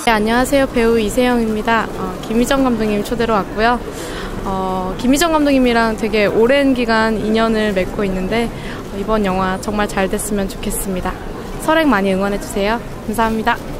네, 안녕하세요. 배우 이세영입니다. 김희정 감독님 초대로 왔고요. 김희정 감독님이랑 되게 오랜 기간 인연을 맺고 있는데 이번 영화 정말 잘 됐으면 좋겠습니다. 설액 많이 응원해주세요. 감사합니다.